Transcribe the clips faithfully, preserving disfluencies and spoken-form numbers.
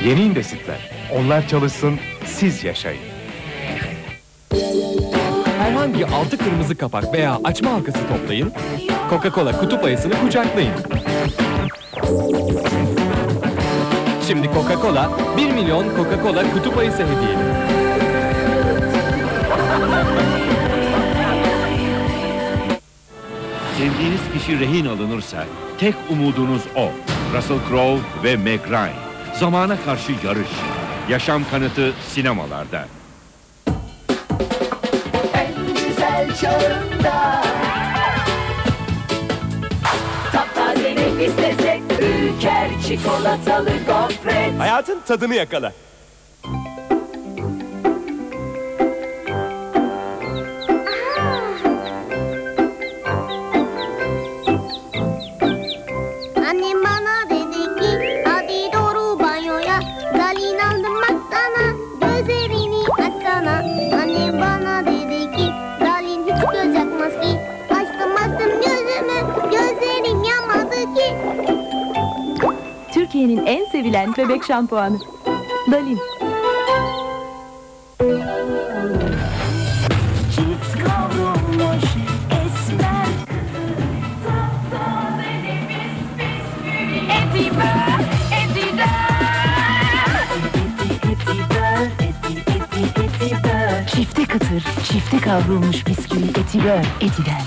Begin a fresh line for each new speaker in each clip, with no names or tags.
Yeni Indesitler. Onlar çalışsın, siz yaşayın.
Herhangi altı kırmızı kapak veya açma halkası toplayın. Coca-Cola kutup ayısını kucaklayın. Şimdi Coca-Cola bir milyon Coca-Cola kutup ayısı hediye edin.
Sevdiğiniz kişi rehin alınırsa tek umudunuz o. Russell Crowe ve Meg Ryan. Zamana karşı yarış. Yaşam kanıtı sinemalarda.
En güzel çağında taptaze nefis lezzet Ülker çikolatalı gofret.
Hayatın tadını yakala.
Annem bana dedi ki hadi doğru banyoya, Dalin aldım bak sana, gözlerini açsana. Annem bana dedi ki Dalin hiç göz yakmaz ki, açtım açtım gözümü, gözlerim yanmadı ki.
Türkiye'nin en sevilen bebek şampuanı Dalin.
Kavrulmuş esmer taptaze nefis bisküvi Etibar, Etibar Etibar, Eti, Eti, Etibar.
Çifte kıtır, çifte kavrulmuş bisküvi Etibar, Eti'den.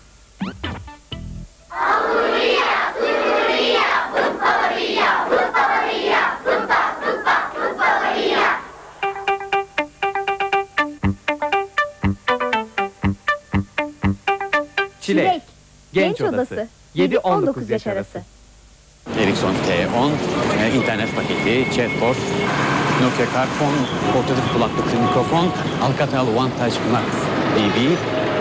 Çilek. Genç Odası. yedi on dokuz yaş arası.
Ericsson T on, e, internet paketi, chatbot, Nokia Carphone, portatif kulaklıklı mikrofon, Alcatel One Touch Max B B,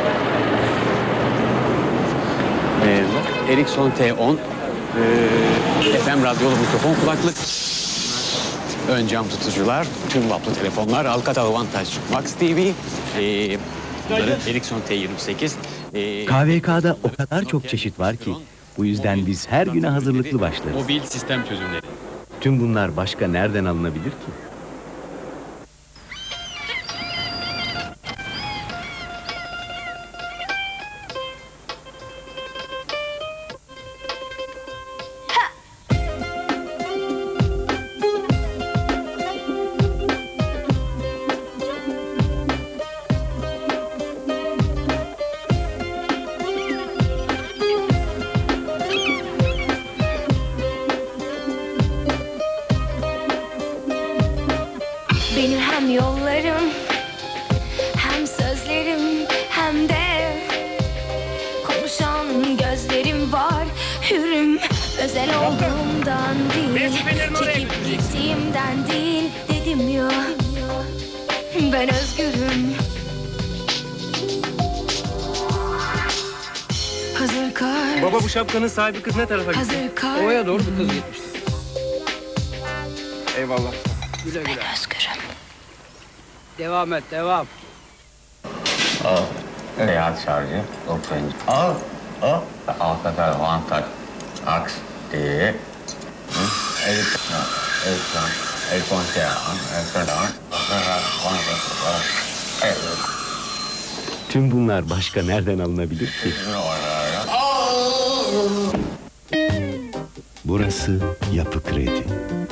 e, Ericsson T on, e, F M radyolu mikrofon kulaklık, ön cam tutucular, tüm vaplı telefonlar, Alcatel One Touch Max T V, e, bunların Ericsson T yirmi sekiz. E,
K V K'da o kadar çok çeşit var ki, bu yüzden biz her güne hazırlıklı başlarız.
Mobil sistem çözümleri.
Tüm bunlar başka nereden alınabilir ki?
Benim hem yollarım, hem sözlerim, hem de konuşan gözlerim var. Hürüm, özel olduğumdan değil, çekip gittiğimden değil, dedim ya, ben özgürüm. Hazır kar.
Baba, bu şapkanın sahibi kız ne tarafa gitti?
Hazır kar.
Ovaya doğru bu kız gitmişti. Eyvallah. Güle güle.
Ben özgürüm.
Devam et, devam.
Al, rehat şarjı, doksan. Al, al, Alcatel One Touch Max diye. Ericsson, Ericsson, Ericsson T on, Ericsson Evet.
Tüm bunlar başka nereden alınabilir ki? Burası Yapı Kredi.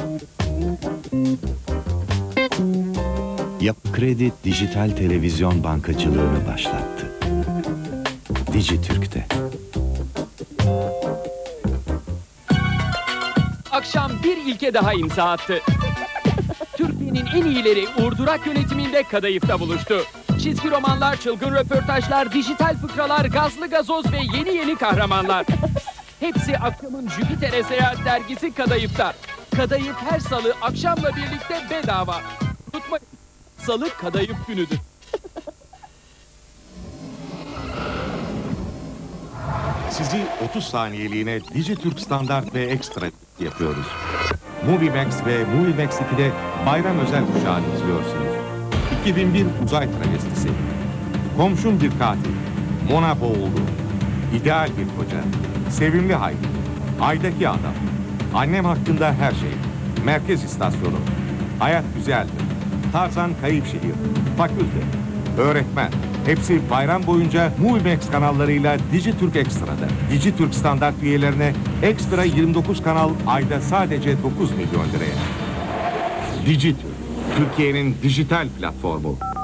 Yapı Kredi dijital televizyon bankacılığını başlattı. Dijitürk'te.
Akşam bir ilke daha imza attı. Türkiye'nin en iyileri Uğur Durak yönetiminde Kadayıf'ta buluştu. Çizgi romanlar, çılgın röportajlar, dijital fıkralar, gazlı gazoz ve yeni yeni kahramanlar. Hepsi akşamın Jüpiter'e seyahat dergisi Kadayıf'ta. Kadayıf her salı akşamla birlikte bedava. Unutmayın, salı Kadayıf günüdür.
Sizi otuz saniyeliğine Dijitürk Standart ve Ekstra yapıyoruz. Movimax ve Movimax ikide bayram özel kuşağını izliyorsunuz. iki bin bir uzay travestisi. Komşum bir katil. Mona boğuldu. İdeal bir koca. Sevimli Haydi. Aydaki adam. Annem hakkında her şey. Merkez İstasyonu. Hayat güzeldir. Tarzan Kayıp Şehir. Fakülte. Öğretmen. Hepsi bayram boyunca Moviemax kanallarıyla Dijitürk Ekstra'da. Dijitürk standart üyelerine ekstra yirmi dokuz kanal ayda sadece dokuz milyon liraya. Dijitürk, Türkiye'nin dijital platformu.